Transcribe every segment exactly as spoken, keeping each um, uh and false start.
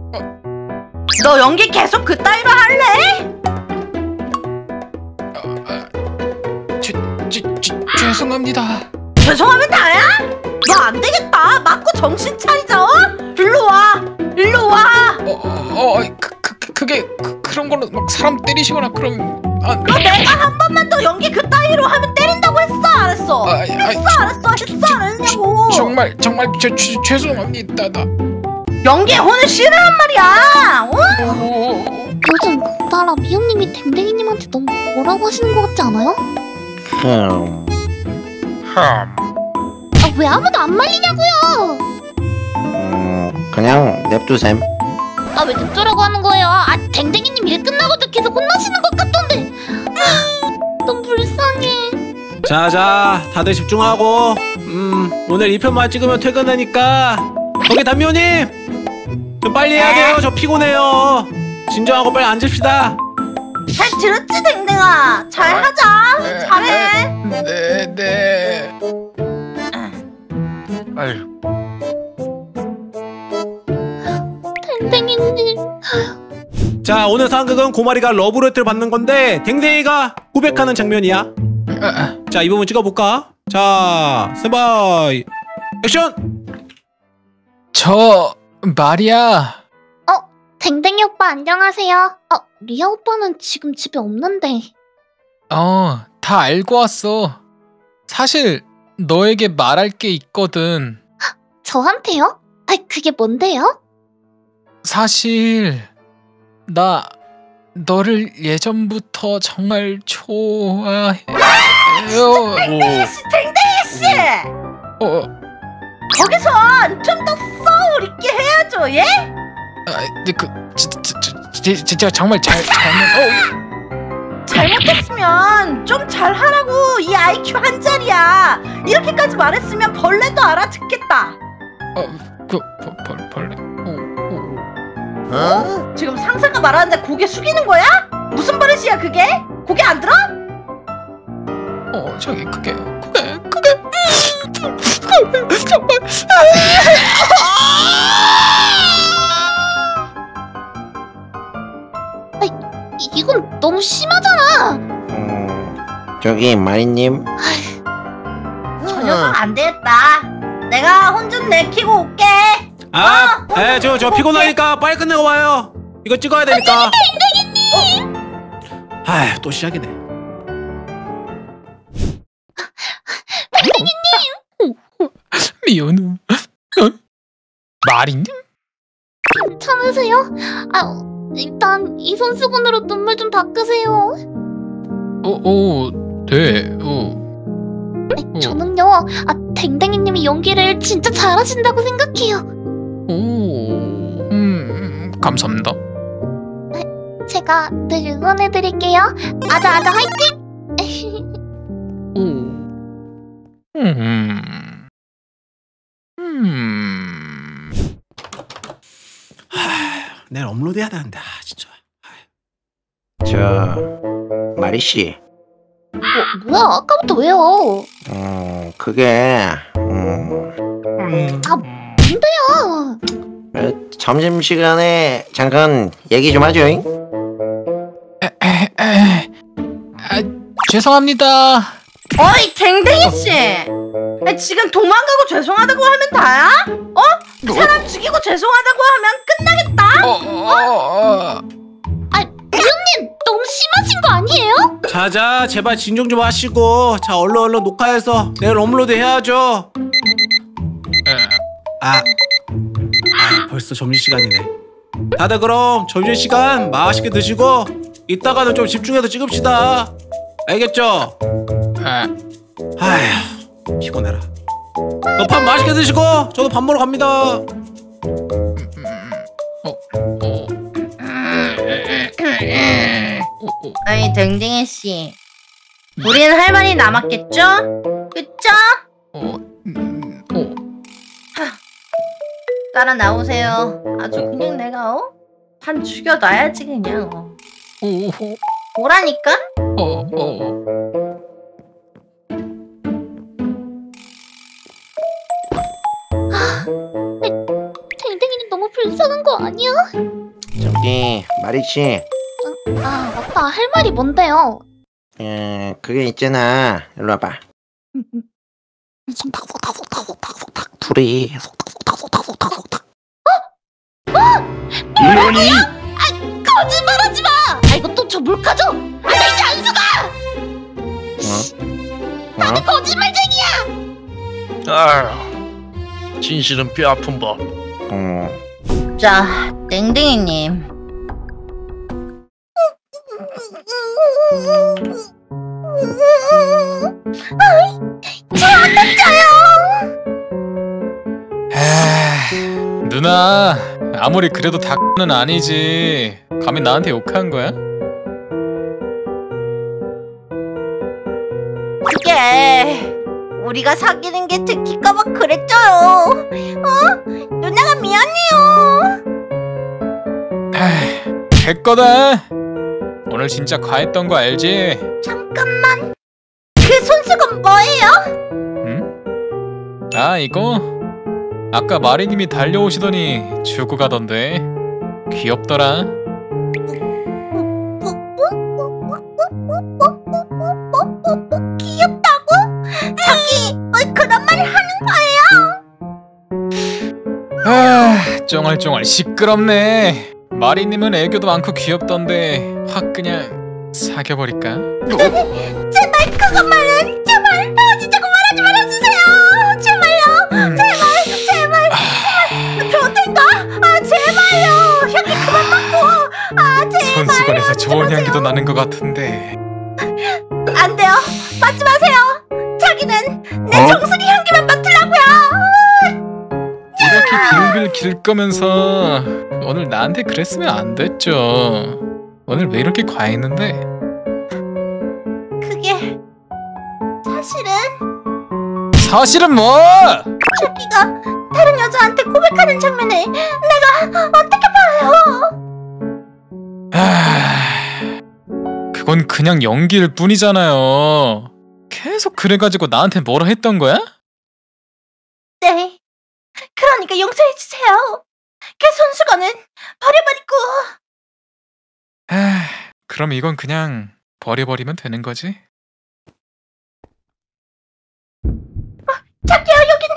너 연기 계속 그따위로 할래? 어, 어, 죄, 죄, 죄, 죄송합니다. 죄송하면 다야? 너 안 되겠다. 맞고 정신 차리자. 어? 일로 와. 일로 와. 어, 어, 어 그, 그, 그게 그, 그런 걸로 막 사람 때리시거나 그럼 안. 너 내가 한 번만 더 연기 그따위로 하면 때린다고 했어, 안 했어? 아, 아, 했어, 아, 안 했어? 했어, 안 했냐고. 정말 정말 죄, 죄, 죄송합니다. 나. 연기에 혼을 실으란 말이야. 어? 오, 요즘 나라 미호님이 댕댕이님한테 너무 뭐라고 하시는 것 같지 않아요? 흠. 흠. 아, 왜 아무도 안 말리냐고요? 음, 그냥 냅두셈. 아, 왜 냅두라고 하는 거예요? 아, 댕댕이님 일 끝나고도 계속 혼나시는 것 같던데. 아, 너무 불쌍해. 자자 다들 집중하고 음 오늘 이 편만 찍으면 퇴근하니까 거기 담요님 좀 빨리 해야 돼요. 저 피곤해요. 진정하고 빨리 앉읍시다. 잘 들었지, 댕댕아? 잘 하자. 잘해. 네, 네. 아유. 댕댕이님. 자 오늘 상극은 고마리가 러브레터를 받는 건데 댕댕이가 고백하는 장면이야. 자 이 부분 찍어볼까? 자 스바이 액션! 저 마리아. 댕댕이 오빠 안녕하세요. 어, 리아 오빠는 지금 집에 없는데. 어, 다 알고 왔어. 사실 너에게 말할 게 있거든. 저한테요? 아, 그게 뭔데요? 사실 나 너를 예전부터 정말 좋아해요. 댕댕이 씨, 댕댕이 씨. 어, 거기선 좀 더 소울 있게 해야죠, 예? 아, 근데 그 진짜, 진짜, 진짜 정말 잘 잘못. 어, 잘못했으면 좀 잘하라고. 이 아이큐 한 자리야. 이렇게까지 말했으면 벌레도 알아듣겠다. 어, 그 벌, 벌, 벌레. 어, 어. 어? 지금 상사가 말하는데 고개 숙이는 거야? 무슨 버릇이야 그게? 고개 안 들어? 어, 저기 그게 그게 그게 정말. 이- 이건 너무 심하잖아. 음, 저기 마리님. 저 녀석 안 되겠다. 내가 혼 좀 내키고 올게. 아, 어, 에, 저, 저 피곤하니까 빨리 끝내고 와요. 이거 찍어야 되니까. 댕댕이님. 아휴, 또 시작이네. 미연우. 어? 마리님? 괜찮으세요? 아, 일단 이 손수건으로 눈물 좀 닦으세요. 어, 어, 네. 어. 어. 저는요, 아, 댕댕이님이 연기를 진짜 잘하신다고 생각해요. 오, 음, 감사합니다. 제가 늘 응원해드릴게요. 아자 아자 화이팅! 오, 음, 음. 내일 업로드 해야 되는데, 아, 진짜. 저 마리씨. 뭐, 뭐야, 아까부터 왜요? 음, 그게 음, 아, 뭔데요? 그 점심시간에 잠깐 얘기 좀 하죠. 잉? 에, 에, 에. 아, 죄송합니다. 어이 댕댕이 씨. 아니, 지금 도망가고 죄송하다고 하면 다야? 어? 사람 죽이고 죄송하다고 하면 끝나겠다. 어, 어, 어. 아, 미호님 너무 심하신 거 아니에요? 자자, 제발 진정 좀 하시고. 자, 얼른 얼른 녹화해서 내일 업로드 해야죠. 아, 아 벌써 점심시간이네. 다들 그럼 점심시간 맛있게 드시고 이따가는 좀 집중해서 찍읍시다. 알겠죠? 아, 아휴, 피곤해라. 너 밥 맛있게 드시고 저도 밥 먹으러 갑니다. 어, 어. 아니 댕댕이 씨, 우리는 할 말이 남았겠죠? 그쵸? 어, 음, 어. 따라 나오세요. 아주 그냥 내가 어? 반 죽여놔야지 그냥. 어. 오, 오라니까? 어, 어. 댕댕이님 너무 불쌍한 거 아니야? 저기 마리씨, 아 맞다, 할 말이 뭔데요? 음, 그게 있잖아. 일로 와봐. 둘이 물론이? 아 거짓말하지 마! 아 이거 또 저 몰카죠? 아 나 이제 안 속아! 어? 나는 어? 거짓말쟁이야! 아, 진실은 뼈 아픈 법. 어. 자, 땡땡이님. 에이, 누나 아무리 그래도 닭는 아니지. 감히 나한테 욕한 거야? 그게 우리가 사귀는 게 들킬까봐 그랬죠요. 어? 누나가 미안해요. 에이, 됐거든. 오늘 진짜 과했던 거 알지? 잠깐만. 그 손수건 뭐예요? 응? 아 이거? 아까 마리님이 달려오시더니 주고 가던데. 귀엽더라. 귀엽다고? 자기 왜 그런 말을 하는 거예요? 아, 쫑알쫑알 시끄럽네. 마리님은 애교도 많고 귀엽던데 확 그냥 사겨버릴까? 제발 그것만은 제발 아, 진짜 그만하지 말아주세요. 제발요. 음. 제발 제발 제발 좋den가? 아 제발요. 향기 그만 맡고. 아 제발. 손수건에서 좋은 향기도 나는 것 같은데. 안 돼요. 맡지 마세요. 자기는 내 어? 정수리 향기만 맡으려고요. 이렇게 빌빌 길 거면서 오늘 나한테 그랬으면 안 됐죠. 오늘 왜 이렇게 과했는데? 그게 사실은 사실은 뭐? 자기가 다른 여자한테 고백하는 장면을 내가 어떻게 봐요? 아, 그건 그냥 연기일 뿐이잖아요. 계속 그래가지고 나한테 뭐라 했던 거야? 네. 그러니까 용서해주세요. 그 손수건은 버려버리고. 아, 그럼 이건 그냥 버려버리면 되는 거지? 자기야 여긴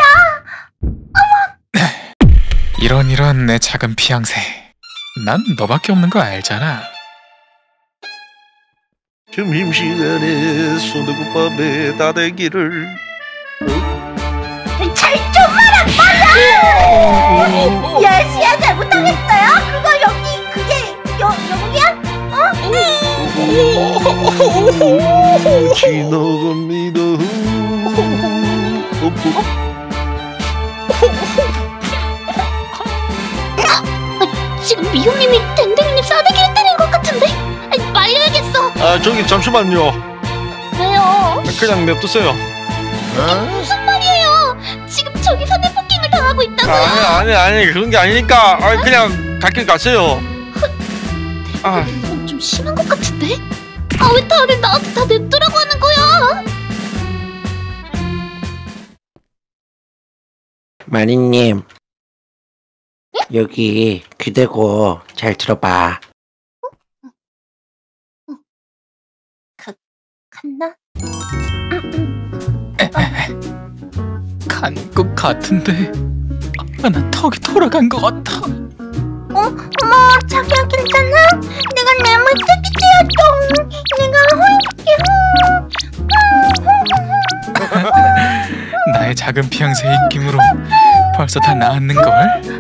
회사야. 이런 이런 내 작은 피양새. 난 너밖에 없는 거 알잖아. 점심시간에 순두국밥에 다대기를 잘 좀 말아 말아. 예시야 잘못하겠어요. 그거 여기 그게 여 여기야? 어? 지나갑니다. 지금 미호님이 댕댕이님 싸대기를 때린 것 같은데? 아니, 말려야겠어. 아 저기 잠시만요. 왜요? 그냥 냅두세요. 무슨 말이에요? 지금 저기 사내폭행을 당하고 있다고요? 아니 아니 아니 그런 게 아니니까. 아 그냥 갈길 가세요. 아 이건 좀 심한 것 같은데? 아 왜 다들 나한테 다 냅두라고 하는 거야? 마리님, 여기 귀대고 잘 들어봐. 갔나? 간 것 같은데. 아, 나 턱이 돌아간 것 같아. 어? 어머 자기야 괜찮아? 내가 너무 세게 뛰었동. 내가 호잉게. 나의 작은 피양새의 입김으로 벌써 다 나았는걸?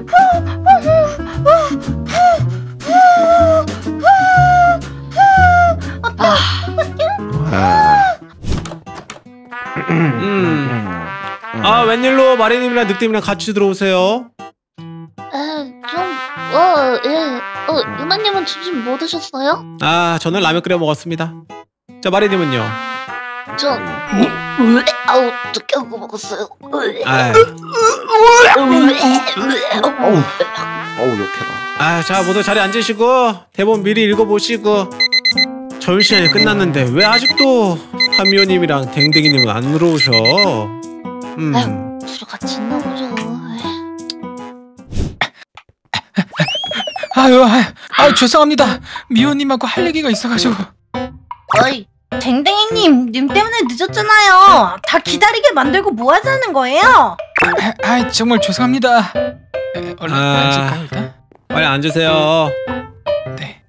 아, 음. 아 웬일로 마리님이랑 늑대님이랑 같이 들어오세요? 에좀어 예. 어 유마님은 점심 뭐 드셨어요? 아 저는 라면 끓여 먹었습니다. 자 마리님은요? 저 왜? 아우 느끼하고 먹었어요. 아, 어우, 어우 욕해라. 아, 자 모두 자리에 앉으시고 대본 미리 읽어보시고. 점심시간이 끝났는데 왜 아직도 한미호님이랑 댕댕이님은 안 들어오셔? 음. 아유, 둘이 같이 있나 보죠. 아유, 아유, 아유 죄송합니다. 미호님하고 할 얘기가 있어가지고. 어이, 댕댕이님, 님 때문에 늦었잖아요. 다 기다리게 만들고 뭐 하자는 거예요? 아, 아 정말 죄송합니다. 에, 얼른 아. 앉을까요 일단? 빨리 앉으세요. 네.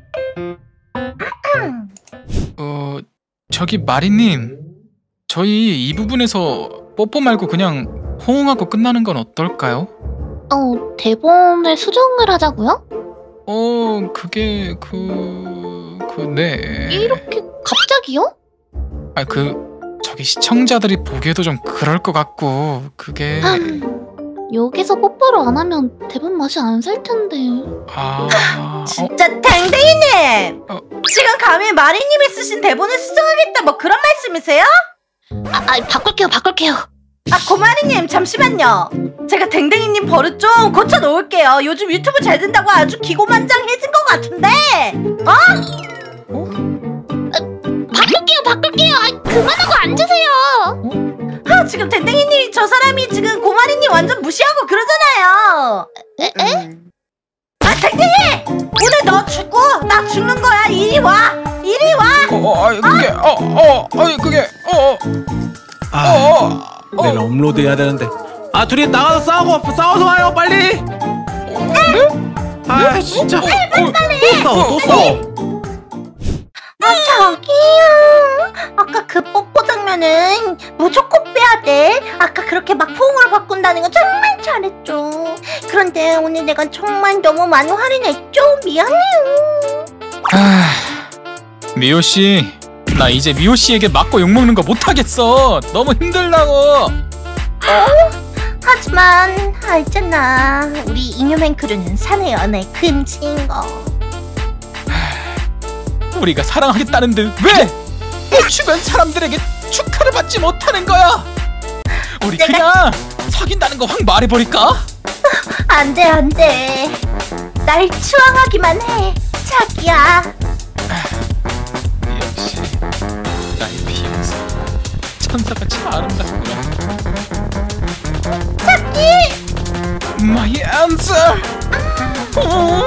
어, 저기 마리님, 저희 이 부분에서 뽀뽀 말고 그냥 호응하고 끝나는 건 어떨까요? 어, 대본을 수정을 하자고요? 어, 그게 그... 그... 네... 이렇게 갑자기요? 아, 그... 저기 시청자들이 보기에도 좀 그럴 것 같고 그게... 여기서 뽀뽀를 안 하면 대본 맛이 안 살 텐데. 아... 어? 진짜 댕댕이님! 어. 지금 감히 마리님이 쓰신 대본을 수정하겠다 뭐 그런 말씀이세요? 아, 아 바꿀게요, 바꿀게요. 아, 고마리님 잠시만요. 제가 댕댕이님 버릇 좀 고쳐 놓을게요. 요즘 유튜브 잘 된다고 아주 기고만장해진 것 같은데. 어? 바꿀게요, 바꿀게요. 아, 그만하고 앉으세요. 아, 지금 댕댕이님 저 사람이 지금 고마리님 완전 무시하고 그러잖아요. 에? 에? 아, 댕댕이! 오늘 너 죽고 나 죽는 거야. 이리 와. 이리 와. 어, 어, 아니 그게... 어, 어, 아니 그게... 어, 어, 아, 어, 어, 내일 업로드 해야 되는데. 아, 둘이 나가서 싸우고 싸워서 와요, 빨리. 네? 아, 진짜. 어, 어, 또 싸워, 또 싸워. 아, 저기요. 아까 그 뽀뽀 장면은 무조건 빼야 돼. 아까 그렇게 막 포옹으로 바꾼다는 거 정말 잘했죠. 그런데 오늘 내가 정말 너무 많이 할인했죠. 미안해요. 아... 미호씨, 나 이제 미호씨에게 맞고 욕먹는 거 못하겠어. 너무 힘들다고. 하지만 알잖아. 우리 잉여맨 크루는 사내 연애 금지인 거. 우리가 사랑하겠다는데 왜 내 주변 사람들에게 축하를 받지 못하는 거야? 우리 그냥 사귄다는 거 확 말해버릴까? 안돼 안돼. 날 추앙하기만 해. 자기야. 역시 나의 비영사 천사같이 아름답구나. 자기. My answer. 어.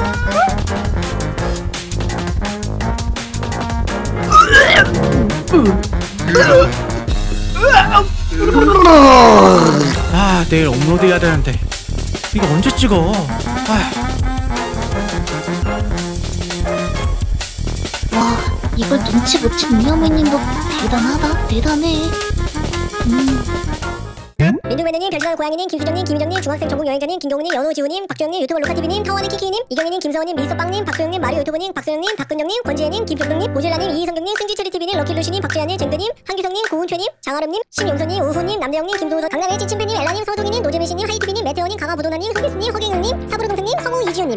아, 내일 업로드 해야 되는데. 이거 언제 찍어? 아. 와, 이걸 눈치 못 챈 이여매님도 대단하다, 대단해. 음. 민둥매너님, 별지나는 고양이님, 김수정님, 김유정님, 중학생 전국 여행자님, 김경우님, 연호지우님, 박주영님, 유튜버 로카티비님, 타원의 키키님, 이경희님, 김서원님, 미소빵님, 박소영님, 마리오 유튜버님, 박소영님, 박근영님, 권지혜님, 김종동님, 보질라님, 이희성경님, 승지체리티비님, 럭키루시님, 박주야님, 쟁드님, 한규성님, 고은최님, 장아름님, 신용선님, 우후님, 남대영님, 김도우서, 강남의 찐친배님, 엘라님, 서동희님, 노재민씨님, 하이티비님, 메테오님, 강화부도나님, 허기스님, 허경영님,